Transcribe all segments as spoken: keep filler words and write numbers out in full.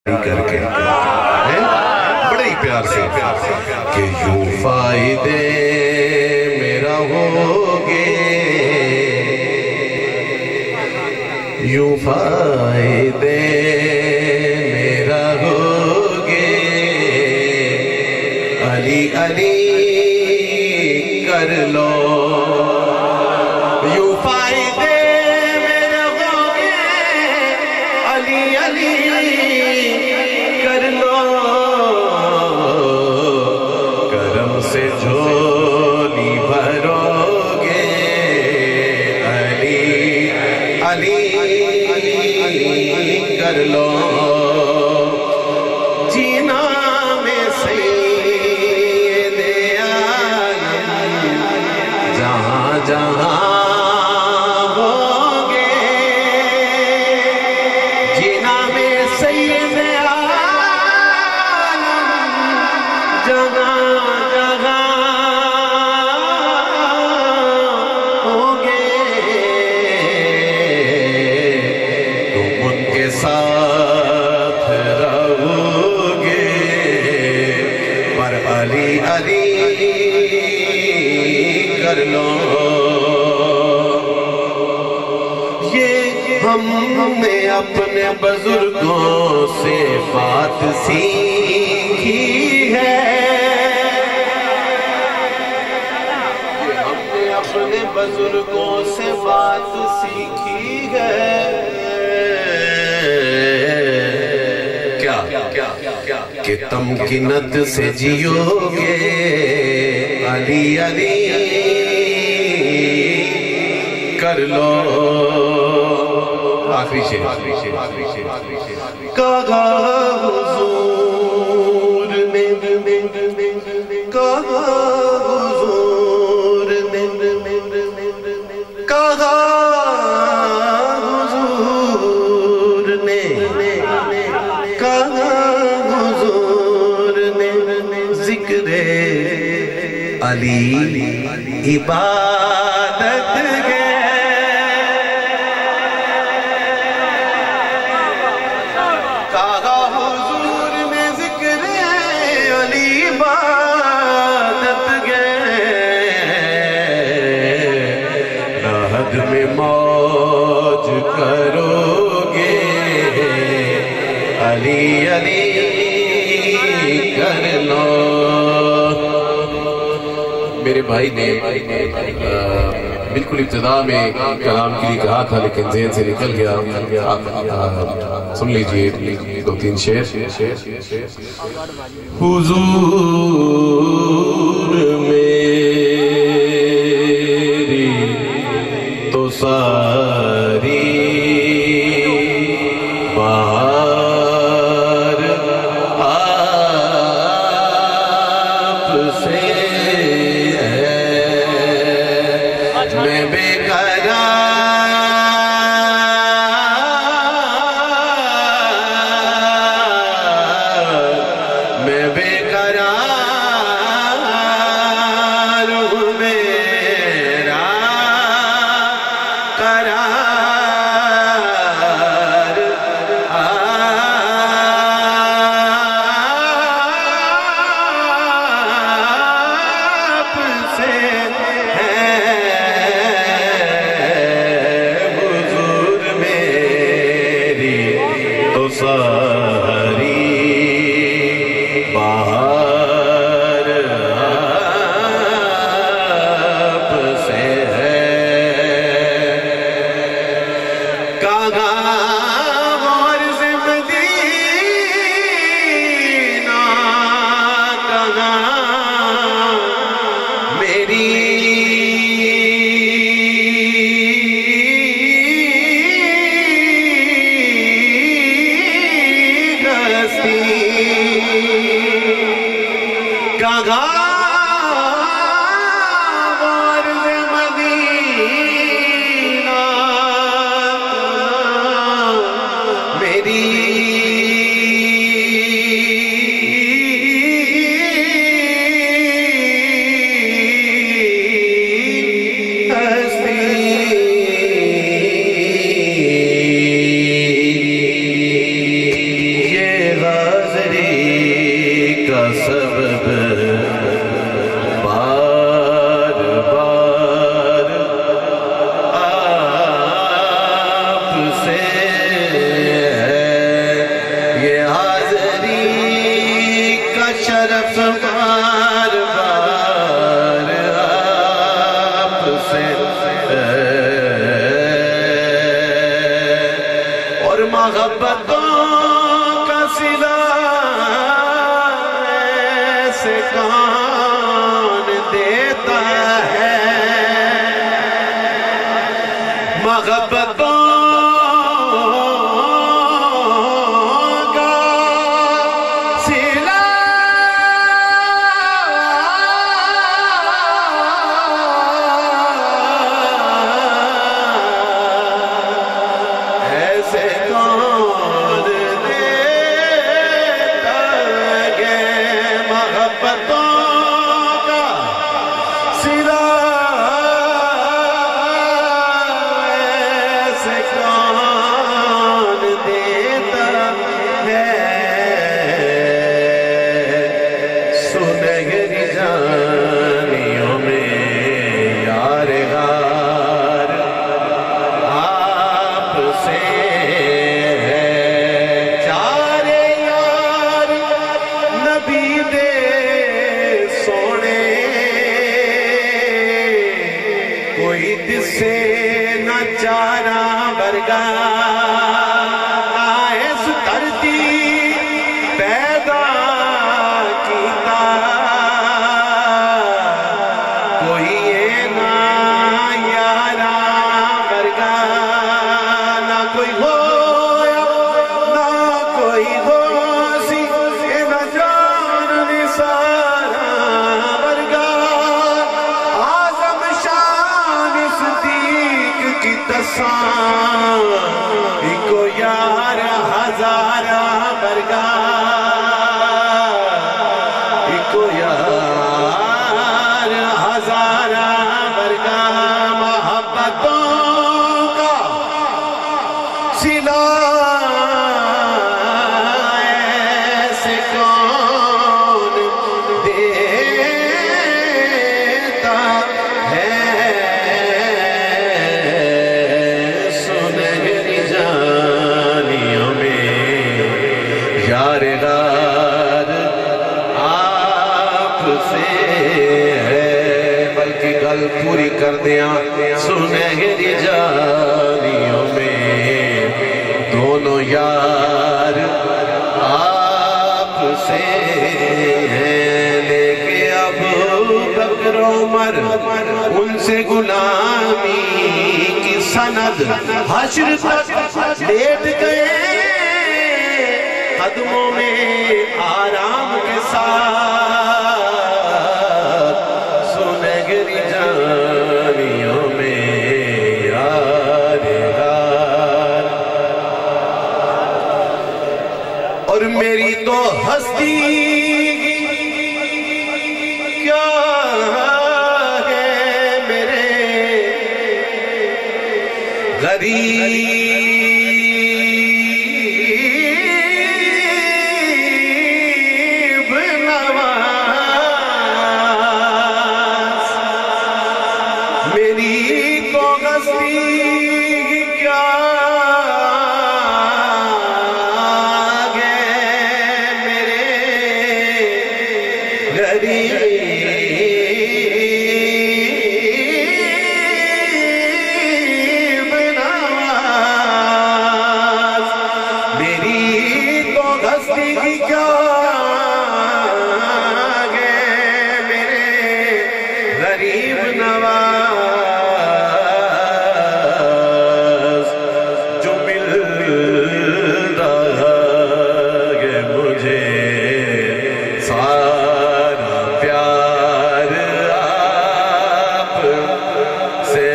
کر کے بڑے ہی پیار سے کہ یوں فائدے میرا ہوگے یوں فائدے میرا ہوگے علی علی کر لو یوں فائدے میرا ہوگے علی علی سے جھولی بھرو گے علی علی کر لو جینا میں سید عالم جہاں جہاں ہوگے جینا میں سید عالم جہاں ساتھ رہو گے پر علی علی کر لو یہ ہم نے اپنے بزرگوں سے بات سیکھی ہے یہ ہم نے اپنے بزرگوں سے بات سیکھی ہے کہ تمکنت سے جیو گے علی علی کر لو آخری شیر کہا حضور میں کہا حضور میں کہا حضور نے کہا علی عبادت ہے کہا حضور نے ذکر علی عبادت ہے راحت میں موج کرو گے علی علی کر لو میرے بھائی نے بالکل ابتدا میں کلام کے لیے کہا تھا لیکن ذہن سے نکل گیا سن لیجئے دو تین شعر حضور میری تو ساری بہار آپ سے میں بے قرار میں بے قرار ہوں میرا قرار آپ سے ساری بہار آپ سے ہے کہاں غرض مدینہ کہاں میری کہاں غرض مدینہ میری سبب بار بار آپ سے یہ حاضری کا شرف بار بار آپ سے اور محبتوں کا صلہ ایسے کون دیتا ہے محبتوں کا صلہ ایسے کون دیتا ہے محبتوں کا صلہ ایسے کون دیتا ہے سنہری جانیوں میں یار غار آپ سے ہے چارے یار نبی دے سونے کوئی دسے نہ چارہ برگا آئیس دھرتی پیدا کیتا کوئی یہ نہ یارہ برگا نہ کوئی ہویا نہ کوئی ہو سی نہ جان نثارہ برگا آزم شان صدیق کی تسان ایکو یار ہزارہ برگا ایکو یار ہزارہ برگا محبتوں کا صلہ ایسے کون دیتا ہے سنہری جانیوں میں یار غار آپ سے ہے بلکہ گل پوری کر دیا سنہری جانیوں میں دونوں یار آپ سے ہیں لیکن ابو بکر عمر ان سے غلامی کی سند حشر تک لیٹ گئے قدموں میں آرام کے ساتھ سنہری جانیوں میں یار غار اور میری تو ہستی کیا ہے میرے غریب نواز میری تو ہستی کیا غریب نواز میری تو ہستی کی کیا گے میرے غریب نواز جو مل رہا ہے مجھے سارا پیار آپ سے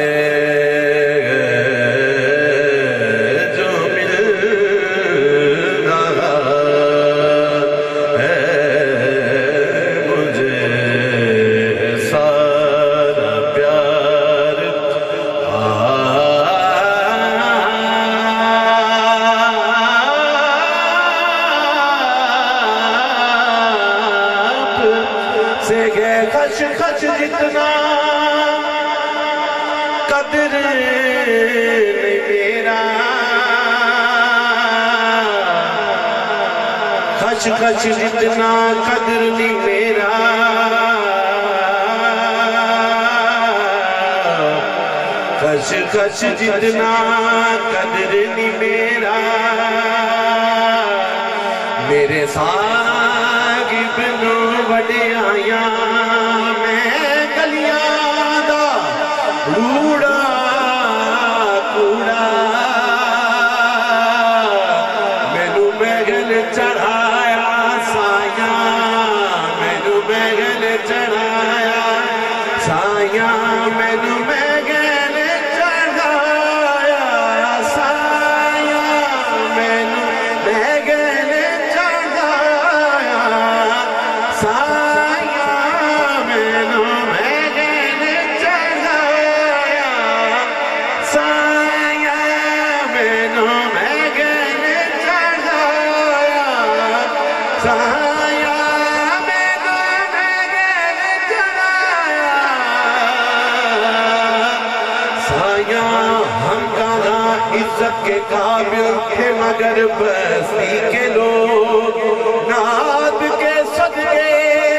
جو مل رہا سے ہے خش خش جتنا قدر نہیں میرا خش خش جتنا قدر نہیں میرا خش خش جتنا قدر نہیں میرا میرے صاحب نو بڑے آیا میں گلیاں دا روڑا کوڑا مینو محل چڑھایا سایاں مینو محل چڑھایا سایاں مینو محل چڑھایا سایاں مینو محل چڑھایا سایاں مینو محل چڑھایا سایاں مینو محل چڑھایا سایاں مینو محل چڑھایا سایاں ہم کہاں عزت کے قابل تھے مگر بستی کے لوگ نعت کے صدقے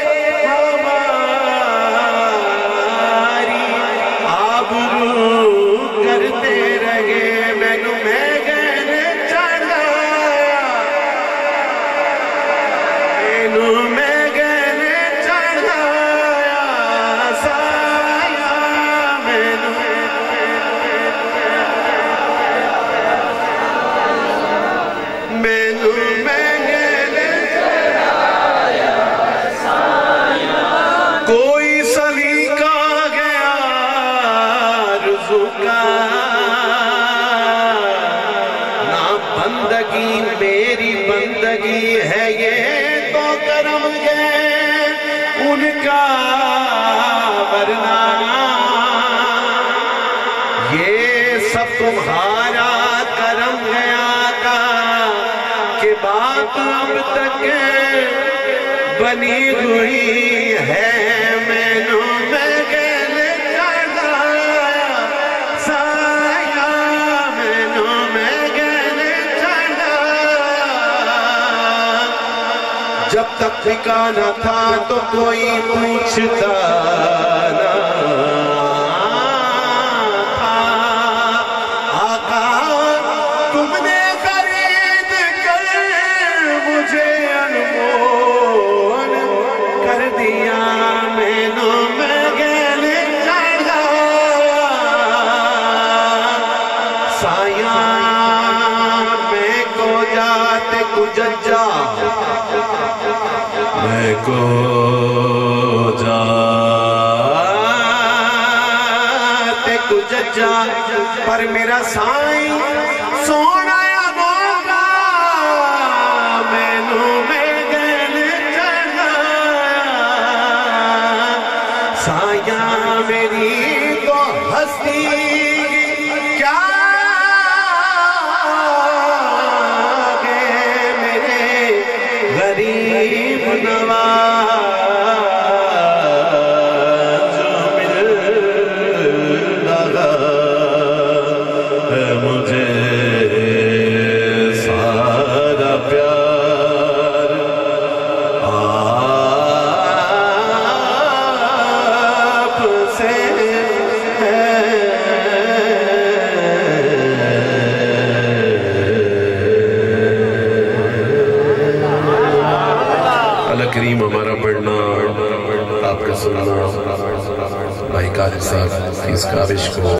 ہماری آبرو کرتے رہے مینو محل چڑھایا مینو محل چڑھایا سایاں مینو مینو محل چڑھایا سایاں کوئی سلیقہ گیا رزو کا نہ بندگی میری بندگی ہے یہ تو کرم ہے ان کا ورنہ یہ سب تمہارا کرم ہے آقا کہ بات اب تک بنی ہوئی ہے مینو محل چڑھایا سایاں مینو محل چڑھایا جب تک ٹھکانا تھا تو کوئی پوچھتا نہ تھا آقا تم نے خرید کر مجھے انمول کر دیا مینو محل چڑھایا سایاں میں کو جاتے کججا میں کو جاتے کججا پر میرا سائیں سونا یا مولا مینو محل چڑھایا سایاں میری تو ہستی کیا گے میرے غریب نواز جو مل لگا ہے مجھے سارا پیار آپ سے ہے اللہ کریم ہمارا پڑھنا آپ کا سننا بھائی قادر صاحب کی اس کاوش کو